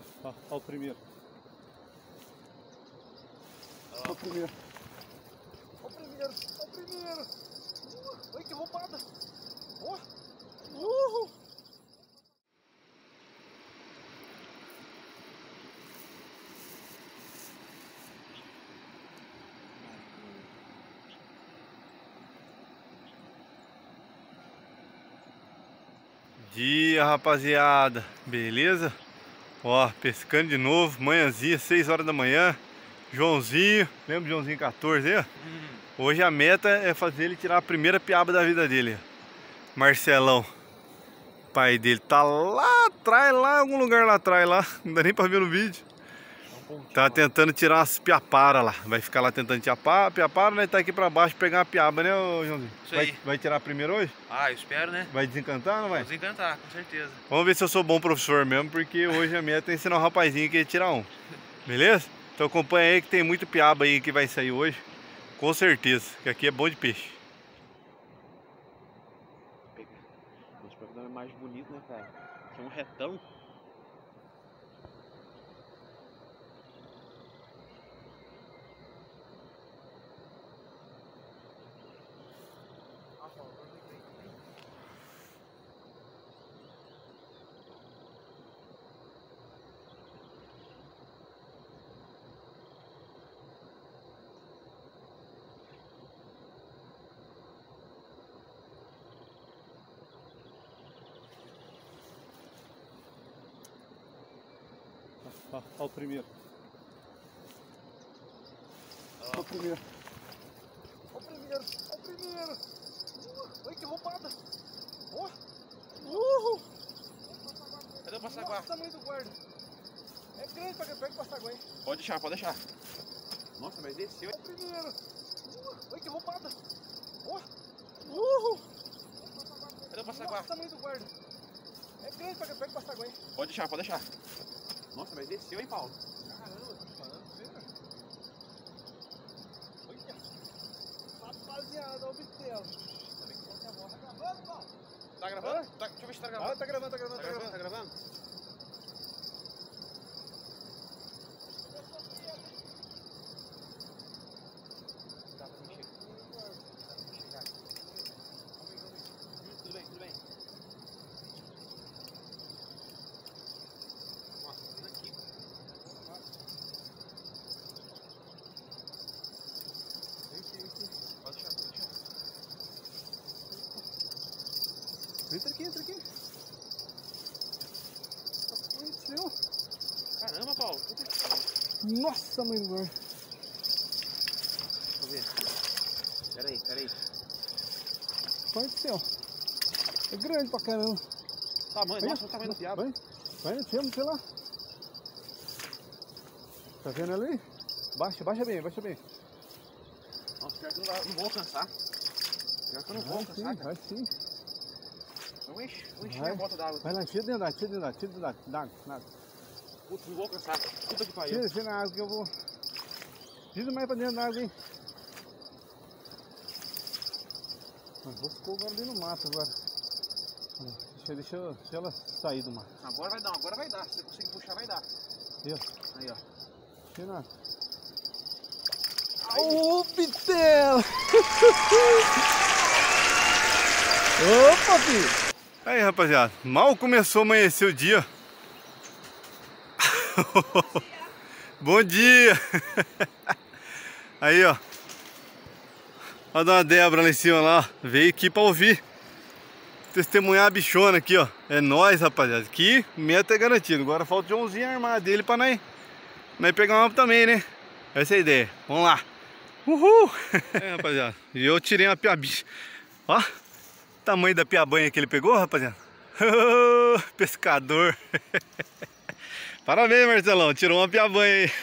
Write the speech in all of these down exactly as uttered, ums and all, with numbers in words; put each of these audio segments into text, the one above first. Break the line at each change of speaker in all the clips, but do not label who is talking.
Ó, ó o primeiro. Ó o primeiro. Ó o primeiro. Ó o primeiro. Uh, olha que roubada. Ó. Uhul. Dia, rapaziada, beleza? Ó, pescando de novo, manhãzinha, seis horas da manhã. Joãozinho, lembra do Joãozinho quatorze aí? Hum. Hoje a meta é fazer ele tirar a primeira piaba da vida dele. Marcelão, pai dele tá lá atrás, lá em algum lugar lá atrás, lá, não dá nem pra ver no vídeo. Tá tentando tirar umas piaparas lá. Vai ficar lá tentando tirar piapara, né? Tá aqui pra baixo pegar uma piaba, né, Joãozinho?
Isso aí.
Vai, vai tirar primeiro hoje?
Ah, eu espero, né?
Vai desencantar, não vai?
Vou desencantar, com certeza.
Vamos ver se eu sou bom professor mesmo, porque hoje a meta é ensinar um rapazinho que ia tirar um. Beleza? Então acompanha aí que tem muito piaba aí que vai sair hoje. Com certeza, que aqui é bom de peixe.
Deixa eu pegar uma imagem bonita, né, cara? Aqui é um retão.
Ó, ó o primeiro. Ó o primeiro. Ó o primeiro. Ó o primeiro. Uh, olha que roubada. Ó. Uhul.
Cadê o passaguá?
Nossa, tamanho do guarda. É grande pra que pega o passaguá, hein?
Pode deixar, pode deixar. Nossa, mas desceu.
Ó o primeiro. Uh, olha que roubada. Ó. Uhul.
Cadê o passaguá?
Nossa, tamanho do guarda. É grande pra que pega o passaguá, hein?
Pode deixar, pode deixar. Nossa, mas desceu, hein, Paulo?
Caramba, tô te falando, você, velho. Olha. Rapaziada, olha o bitelo. Tá gravando, Paulo?
Tá gravando? Tá, deixa eu ver se tá gravando.
Ah, tá gravando, tá gravando,
Tá gravando, tá gravando? Dá pra mexer. Dá pra mexer já. Tudo bem, tudo bem. Nossa, tá vindo aqui. Pode deixar, pode deixar.
Entra aqui, entra aqui. Aconteceu.
Caramba, Paulo.
Nossa, mãe do guarda.
Deixa eu ver. Pera aí, pera aí.
Pai do céu. É grande pra caramba.
Tamanho, nossa, o tamanho do piaba.
Vai, vai no cima, sei lá. Tá vendo ali? Baixa, baixa bem, baixa bem.
Nossa, pior que não, vai, não vou alcançar. Pior que eu não vou
Vai
alcançar,
sim,
cara.
vai sim.
Eu vou encher, vou encher
Vai.
minha bota d'água.
Vai lá, tira dentro da água, tira dentro da água, tira dentro da água, nada.
Putz, não vou alcançar. Puta que pariu.
Tira, tira na água que eu vou. Tira mais pra dentro da água, hein. Mas vou ficar agora ali no mato agora. Deixa, deixa, deixa ela sair do mato.
Agora vai dar, agora vai dar. Se você conseguir puxar, vai dar.
Aí, ó.
Aí, ó.
Tira na água. Ô, bitela! Opa, filho! Aí, rapaziada, mal começou a amanhecer o dia. Bom dia! Aí, ó. Olha a dona Débora lá em cima lá, ó. Veio aqui pra ouvir. Testemunhar a bichona aqui, ó. É nóis, rapaziada. Aqui, meta é garantido. Agora falta o Joãozinho armar dele pra nós, nós pegar uma também, né? Essa é a ideia. Vamos lá. Uhul! É, rapaziada. E eu tirei uma piabinha. Ó, o tamanho da piabanha que ele pegou, rapaziada. Pescador. Parabéns, Marcelão. Tirou uma piabanha aí.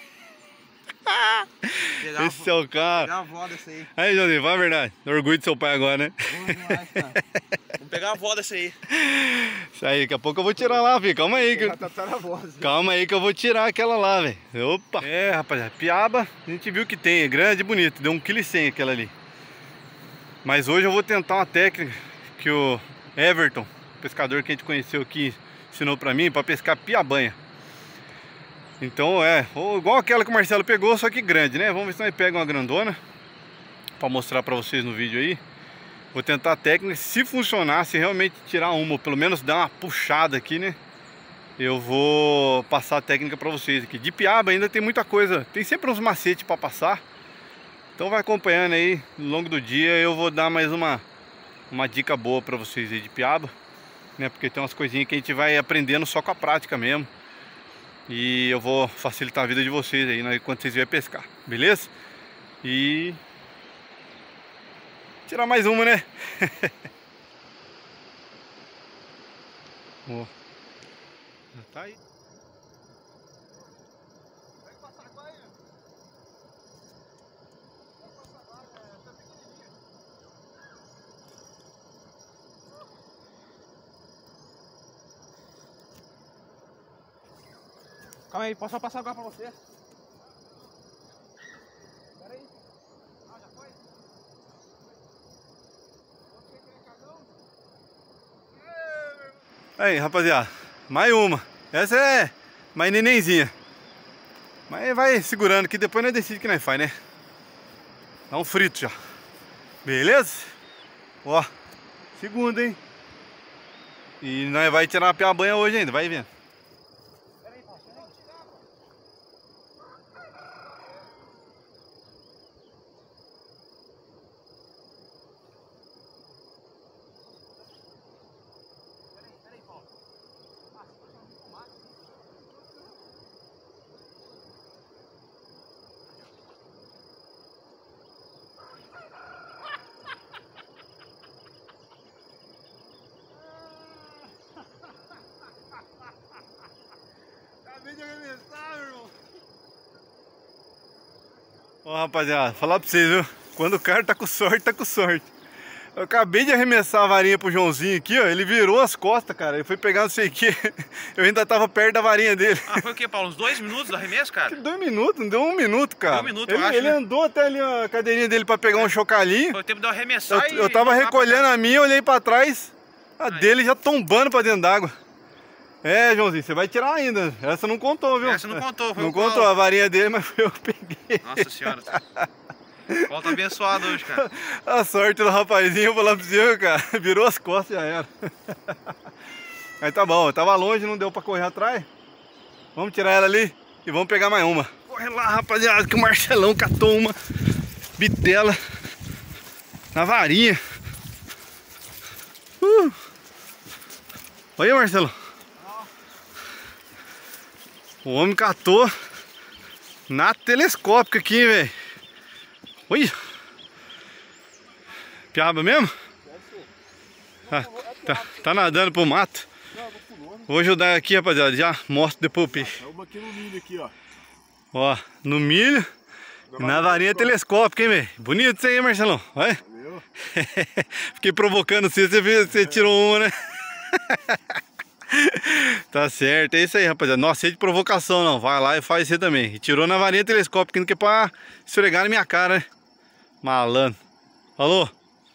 Esse é o cara.
Pegar a avó dessa aí.
Aí, Joãozinho, fala a verdade. Orgulho do seu pai agora, né?
Demais, cara. Vamos pegar a avó dessa aí.
Isso aí, daqui a pouco eu vou tirar lá, filho. Calma aí. Que... Calma aí que eu vou tirar aquela lá, velho. Opa! É, rapaziada, piaba, a gente viu que tem. É grande e bonito. Deu um vírgula cem quilos aquela ali. Mas hoje eu vou tentar uma técnica que o Everton, pescador que a gente conheceu aqui, ensinou pra mim, pra pescar piabanha. Então é, igual aquela que o Marcelo pegou, só que grande, né? Vamos ver se nós pegamos uma grandona pra mostrar pra vocês no vídeo aí. Vou tentar a técnica, se funcionar, se realmente tirar uma, ou pelo menos dar uma puxada aqui, né? Eu vou passar a técnica pra vocês aqui. De piaba ainda tem muita coisa, tem sempre uns macetes pra passar. Então vai acompanhando aí, ao longo do dia eu vou dar mais uma, uma dica boa pra vocês aí de piaba, né? Porque tem umas coisinhas que a gente vai aprendendo só com a prática mesmo. E eu vou facilitar a vida de vocês aí, né, quando vocês vierem pescar, beleza? E... tirar mais uma, né? Ó. Já tá aí.
Calma aí, posso só passar agora pra você? Pera aí. Ah, já foi?
Aí, rapaziada, mais uma. Essa é mais nenenzinha. Mas vai segurando que depois nós decidimos o que nós faz, né? Dá um frito já. Beleza? Ó, segunda, hein? E nós vai tirar uma piabanha hoje ainda, vai vendo. De arremessar, irmão. Ó, rapaziada, falar pra vocês, viu? Quando o cara tá com sorte, tá com sorte. Eu acabei de arremessar a varinha pro Joãozinho aqui, ó. Ele virou as costas, cara. Ele foi pegar não sei o que. Eu ainda tava perto da varinha dele.
Ah, foi o que, Paulo? Uns dois minutos do arremesso, cara?
Que dois minutos? Não deu um minuto, cara.
Deu um minuto,
ele,
eu acho,
Ele
né?
andou até ali a cadeirinha dele pra pegar um chocalhinho.
Foi o tempo de eu arremessar
eu,
e...
eu tava recolhendo a minha, olhei pra trás. A
Aí.
dele já tombando pra dentro d'água. É, Joãozinho, você vai tirar ainda. Essa não contou, viu?
Essa não contou, foi
Não
o
contou
Paulo.
a varinha dele, mas foi eu que peguei.
Nossa senhora. O Paulo tá abençoado hoje, cara.
A sorte do rapazinho, eu vou falar pra você, cara. Virou as costas e já era. Aí tá bom, eu tava longe, não deu pra correr atrás. Vamos tirar ela ali e vamos pegar mais uma. Corre lá, rapaziada, que o Marcelão catou uma bitela na varinha. Uh. Olha, Marcelo. O homem catou na telescópica aqui, velho. Olha. Piaba mesmo? Ah, tá, tá nadando pro mato. Vou ajudar aqui, rapaziada. Já mostro depois o peixe.
É uma aqui no milho aqui, ó.
Ó, no milho. Na varinha telescópica, hein, velho? Bonito isso aí, Marcelão. Olha.
Valeu.
Fiquei provocando você, você, viu, você tirou uma, né? Tá certo, é isso aí, rapaziada. Não aceite provocação, não. Vai lá e faz você também. E tirou na varinha telescópica, que é pra esfregar na minha cara, né? Malandro. Falou?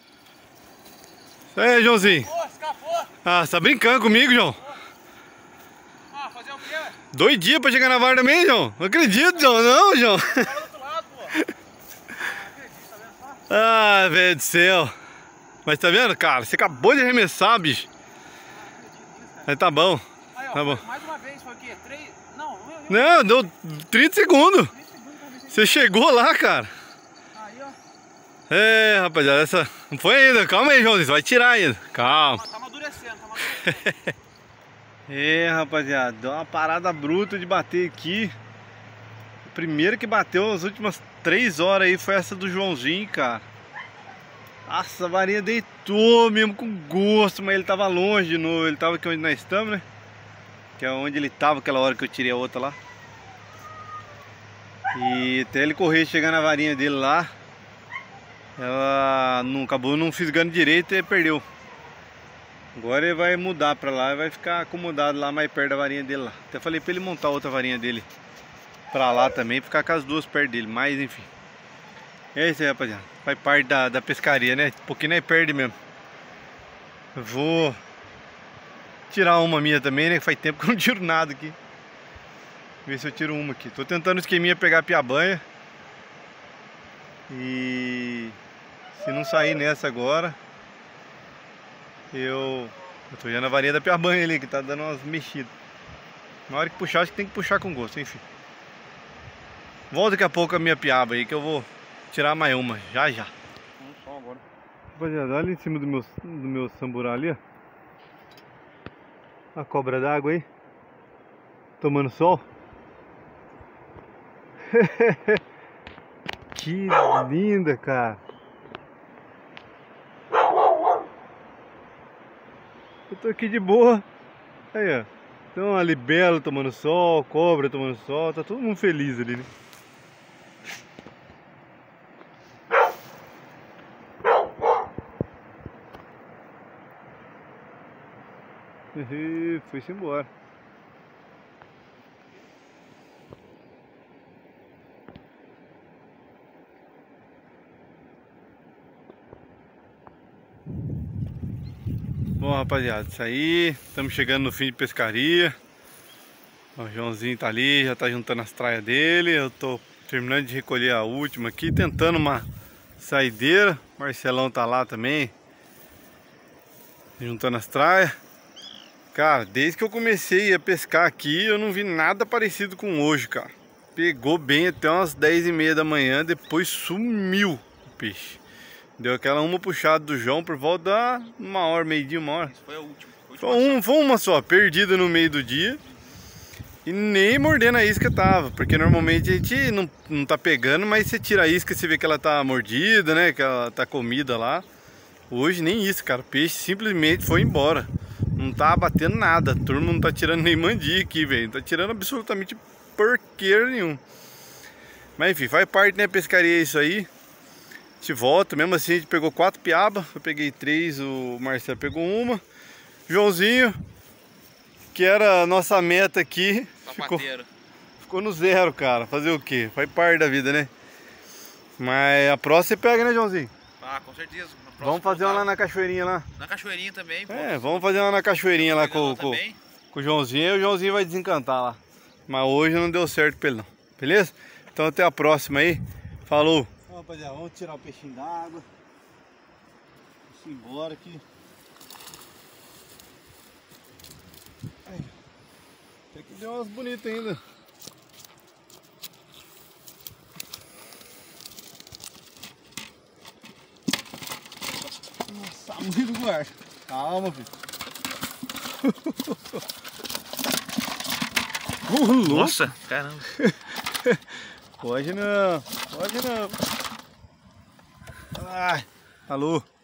Isso aí, Joãozinho.
Pô, escapou.
Ah, você tá brincando comigo, João?
Ah, fazer o quê?
Dois dias pra chegar na vara também, João? Não acredito, João. Não, João.
Tava do outro lado, pô. Ah, acredito, tá vendo só?
Ah, velho do céu. Mas tá vendo, cara? Você acabou de arremessar, bicho. Mas tá bom.
Aí, ó,
Tá bom.
mais uma vez, foi o quê? Três... Não, eu... eu...
Não, deu trinta segundos.
três segundos pra ver se...
Você chegou lá, cara.
Aí, ó.
É, rapaziada, essa... Não foi ainda. Calma aí, Joãozinho. Você vai tirar ainda. Calma.
Tá amadurecendo, tá amadurecendo.
É, rapaziada. Deu uma parada bruta de bater aqui. A primeira que bateu as últimas três horas aí foi essa do Joãozinho, cara. Nossa, a varinha deitou mesmo com gosto, mas ele tava longe de novo. Ele tava aqui onde nós estamos, né? Que é onde ele tava aquela hora que eu tirei a outra lá. E até ele correr e chegar na varinha dele lá, ela não acabou não fisgando direito e perdeu. Agora ele vai mudar pra lá e vai ficar acomodado lá mais perto da varinha dele lá. Até falei pra ele montar outra varinha dele pra lá também, ficar com as duas perto dele, mas enfim. É isso aí, rapaziada. Faz parte da, da pescaria, né? Um pouquinho nem perde mesmo. Eu vou tirar uma minha também, né? Faz tempo que eu não tiro nada aqui. Ver se eu tiro uma aqui. Tô tentando o esqueminha pegar a piabanha. E se não sair nessa agora, eu, eu tô já na varinha da piabanha ali, que tá dando umas mexidas. Na hora que puxar, acho que tem que puxar com gosto, enfim. Volta daqui a pouco a minha piaba aí, que eu vou tirar mais uma, já já.
Um só agora.
Rapaziada, olha em cima do meu, do meu samburá ali, ó. A cobra d'água aí, tomando sol. Que linda, cara. Eu tô aqui de boa. Aí, ó. Então a libela tomando sol, cobra tomando sol, tá todo mundo feliz ali, né? E foi-se embora. Bom, rapaziada, isso aí, estamos chegando no fim de pescaria. O Joãozinho tá ali, já tá juntando as traias dele. Eu tô terminando de recolher a última aqui, tentando uma saideira. O Marcelão tá lá também, juntando as traias. Cara, desde que eu comecei a pescar aqui, eu não vi nada parecido com hoje, cara. Pegou bem até umas dez e meia da manhã, depois sumiu o peixe. Deu aquela uma puxada do João por volta da uma hora, meio-dia, uma hora.
Isso foi a última.
Foi, um, foi uma só, perdida no meio do dia. E nem mordendo a isca tava, porque normalmente a gente não, não tá pegando, mas você tira a isca e você vê que ela tá mordida, né? Que ela tá comida lá. Hoje nem isso, cara. O peixe simplesmente foi embora. Não tá batendo nada. A turma não tá tirando nem mandi aqui, velho. Não tá tirando absolutamente porqueira nenhum. Mas enfim, faz parte, né? Pescaria é isso aí. A gente volta, mesmo assim a gente pegou quatro piabas. Eu peguei três, o Marcelo pegou uma. Joãozinho, que era a nossa meta aqui, ficou, ficou no zero, cara. Fazer o quê? Faz parte da vida, né? Mas a próxima você pega, né, Joãozinho?
Ah, com certeza.
Vamos fazer uma lá na cachoeirinha lá.
Na cachoeirinha também, pô.
É, vamos fazer uma na cachoeirinha lá com, com, com o Joãozinho. E o Joãozinho vai desencantar lá. Mas hoje não deu certo pra ele não. Beleza? Então até a próxima aí. Falou! Então, rapaziada, vamos tirar o peixinho da água. Vamos embora aqui. Ai, tem que deu umas bonitas ainda. Nossa, muito guarda. Calma, filho. uh,
Nossa, caramba.
Pode não, pode não. Ai, alô.